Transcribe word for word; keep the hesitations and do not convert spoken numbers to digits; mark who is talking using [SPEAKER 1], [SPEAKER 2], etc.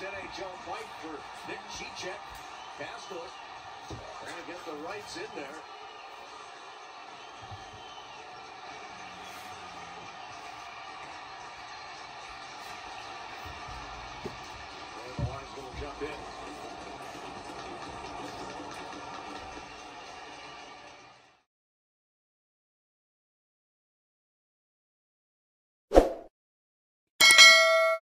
[SPEAKER 1] First N H L fight for Nick Cicek. Pass to it. Trying to get the rights in there.